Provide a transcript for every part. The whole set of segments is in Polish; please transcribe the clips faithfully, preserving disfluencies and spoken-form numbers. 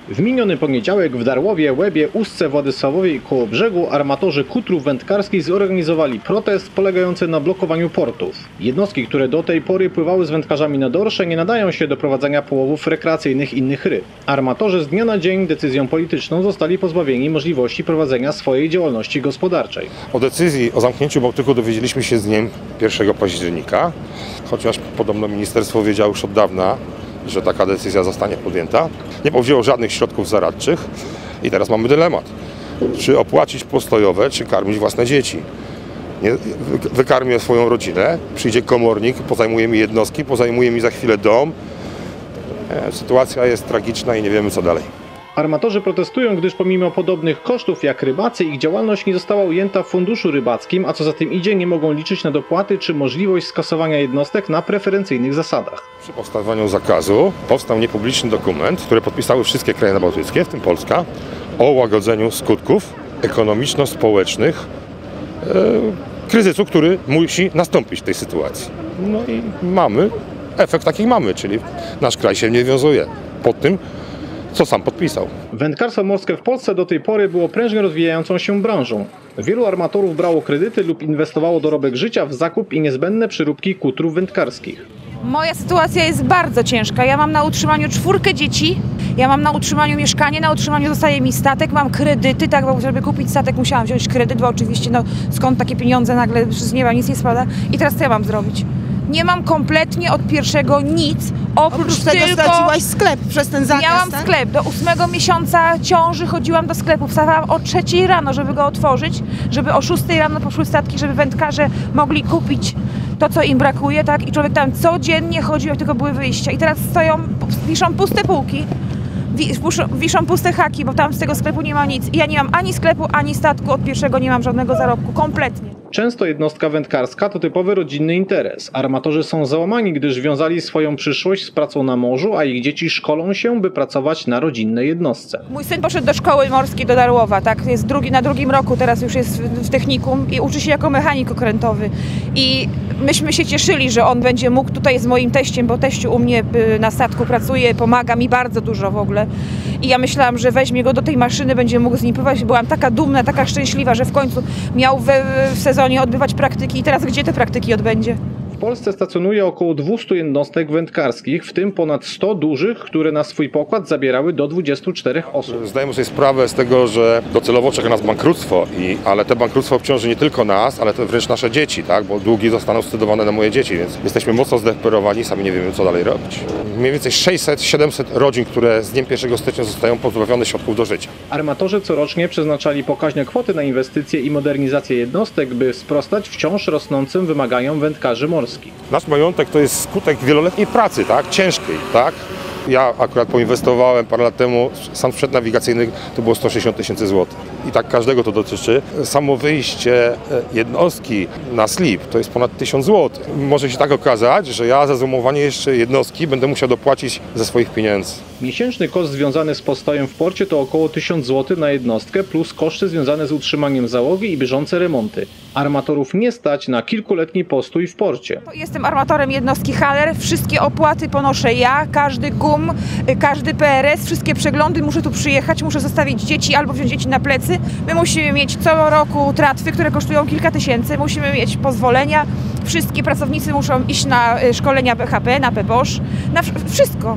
W miniony poniedziałek w Darłowie, Łebie, Ustce, Władysławowie i Kołobrzegu armatorzy kutrów wędkarskich zorganizowali protest polegający na blokowaniu portów. Jednostki, które do tej pory pływały z wędkarzami na dorsze, nie nadają się do prowadzenia połowów rekreacyjnych innych ryb. Armatorzy z dnia na dzień decyzją polityczną zostali pozbawieni możliwości prowadzenia swojej działalności gospodarczej. O decyzji o zamknięciu Bałtyku dowiedzieliśmy się z dniem pierwszego października, chociaż podobno ministerstwo wiedziało już od dawna, że taka decyzja zostanie podjęta. Nie powzięło żadnych środków zaradczych i teraz mamy dylemat. Czy opłacić postojowe, czy karmić własne dzieci. Nie, wykarmię swoją rodzinę, przyjdzie komornik, pozajmuje mi jednostki, pozajmuje mi za chwilę dom. Sytuacja jest tragiczna i nie wiemy co dalej. Armatorzy protestują, gdyż pomimo podobnych kosztów jak rybacy, ich działalność nie została ujęta w funduszu rybackim, a co za tym idzie, nie mogą liczyć na dopłaty czy możliwość skasowania jednostek na preferencyjnych zasadach. Przy powstawaniu zakazu powstał niepubliczny dokument, który podpisały wszystkie kraje bałtyckie, w tym Polska, o łagodzeniu skutków ekonomiczno-społecznych e, kryzysu, który musi nastąpić w tej sytuacji. No i mamy, efekt taki mamy, czyli nasz kraj się nie wiązuje pod tym, co sam podpisał. Wędkarstwo morskie w Polsce do tej pory było prężnie rozwijającą się branżą. Wielu armatorów brało kredyty lub inwestowało dorobek życia w zakup i niezbędne przyróbki kutrów wędkarskich. Moja sytuacja jest bardzo ciężka. Ja mam na utrzymaniu czwórkę dzieci, ja mam na utrzymaniu mieszkanie, na utrzymaniu zostaje mi statek, mam kredyty, tak, bo żeby kupić statek musiałam wziąć kredyt, bo oczywiście no skąd takie pieniądze nagle z nieba nic nie spada. I teraz co ja mam zrobić? Nie mam kompletnie od pierwszego nic, oprócz, oprócz tego tylko... straciłaś sklep przez ten zakaz, Miałam tak? sklep. Do ósmego miesiąca ciąży chodziłam do sklepu. Wstawałam o trzeciej rano, żeby go otworzyć, żeby o szóstej rano poszły statki, żeby wędkarze mogli kupić to, co im brakuje, tak? I człowiek tam codziennie chodził, jak tylko były wyjścia. I teraz stoją, wiszą puste półki, wiszą puste haki, bo tam z tego sklepu nie ma nic. I ja nie mam ani sklepu, ani statku, od pierwszego nie mam żadnego zarobku, kompletnie. Często jednostka wędkarska to typowy rodzinny interes. Armatorzy są załamani, gdyż wiązali swoją przyszłość z pracą na morzu, a ich dzieci szkolą się, by pracować na rodzinnej jednostce. Mój syn poszedł do szkoły morskiej do Darłowa, tak? Jest drugi, na drugim roku, teraz już jest w, w technikum i uczy się jako mechanik okrętowy. I myśmy się cieszyli, że on będzie mógł tutaj z moim teściem, bo teściu u mnie na statku pracuje, pomaga mi bardzo dużo w ogóle. I ja myślałam, że weźmie go do tej maszyny, będzie mógł z nim pływać. Byłam taka dumna, taka szczęśliwa, że w końcu miał we, w sezonie odbywać praktyki. I teraz gdzie te praktyki odbędzie? W Polsce stacjonuje około dwieście jednostek wędkarskich, w tym ponad sto dużych, które na swój pokład zabierały do dwudziestu czterech osób. Zdajemy sobie sprawę z tego, że docelowo czeka nas bankructwo, i, ale te bankructwo obciąży nie tylko nas, ale to wręcz nasze dzieci, tak? Bo długi zostaną scedowane na moje dzieci, więc jesteśmy mocno zdesperowani, sami nie wiemy co dalej robić. Mniej więcej sześćset siedemset rodzin, które z dniem pierwszego stycznia zostają pozbawione środków do życia. Armatorzy corocznie przeznaczali pokaźne kwoty na inwestycje i modernizację jednostek, by sprostać wciąż rosnącym wymaganiom wędkarzy morskich. Nasz majątek to jest skutek wieloletniej pracy, tak? Ciężkiej, tak? Ja akurat poinwestowałem parę lat temu, sam sprzęt nawigacyjny to było sto sześćdziesiąt tysięcy złotych. I tak każdego to dotyczy. Samo wyjście jednostki na slip to jest ponad tysiąc złotych. Może się tak okazać, że ja za zoomowanie jeszcze jednostki będę musiał dopłacić ze swoich pieniędzy. Miesięczny koszt związany z postojem w porcie to około tysiąc złotych na jednostkę, plus koszty związane z utrzymaniem załogi i bieżące remonty. Armatorów nie stać na kilkuletni postój w porcie. Jestem armatorem jednostki Haller, wszystkie opłaty ponoszę ja, każdy gum, każdy P R S, wszystkie przeglądy, muszę tu przyjechać, muszę zostawić dzieci albo wziąć dzieci na plecy. My musimy mieć co roku tratwy, które kosztują kilka tysięcy, musimy mieć pozwolenia, wszystkie pracownicy muszą iść na szkolenia B H P, na P B O Sz, na wszystko.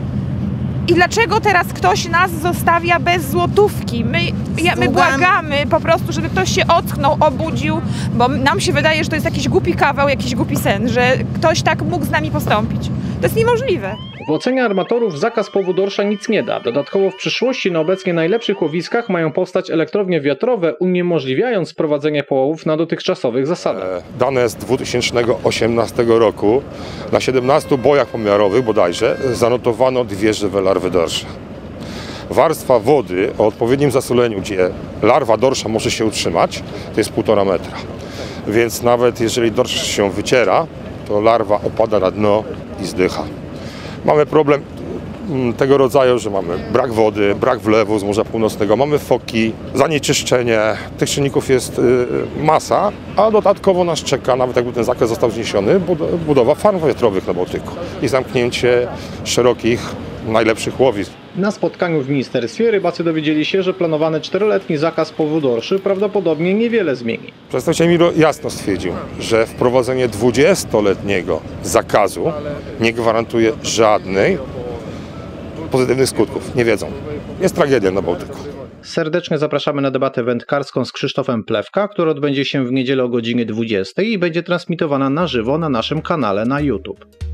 I dlaczego teraz ktoś nas zostawia bez złotówki? My, ja, my błagamy po prostu, żeby ktoś się ocknął, obudził, bo nam się wydaje, że to jest jakiś głupi kawał, jakiś głupi sen, że ktoś tak mógł z nami postąpić. To jest niemożliwe. W ocenie armatorów zakaz połowu dorsza nic nie da. Dodatkowo w przyszłości na obecnie najlepszych łowiskach mają powstać elektrownie wiatrowe, uniemożliwiając prowadzenie połowów na dotychczasowych zasadach. Dane z dwa tysiące osiemnastego roku na siedemnastu bojach pomiarowych bodajże zanotowano dwie żywe larwy dorsza. Warstwa wody o odpowiednim zasoleniu, gdzie larwa dorsza może się utrzymać, to jest półtora metra. Więc nawet jeżeli dorsz się wyciera, to larwa opada na dno i zdycha. Mamy problem tego rodzaju, że mamy brak wody, brak wlewu z Morza Północnego, mamy foki, zanieczyszczenie. Tych czynników jest masa, a dodatkowo nas czeka, nawet jakby ten zakres został zniesiony, budowa farm wiatrowych na Bałtyku i zamknięcie szerokich, najlepszych łowisk. Na spotkaniu w ministerstwie rybacy dowiedzieli się, że planowany czteroletni zakaz połowu dorszy prawdopodobnie niewiele zmieni. Przedstawiciel Miro jasno stwierdził, że wprowadzenie dwudziestoletniego zakazu nie gwarantuje żadnych pozytywnych skutków. Nie wiedzą. Jest tragedia na Bałtyku. Serdecznie zapraszamy na debatę wędkarską z Krzysztofem Plewka, która odbędzie się w niedzielę o godzinie dwudziestej i będzie transmitowana na żywo na naszym kanale na YouTube.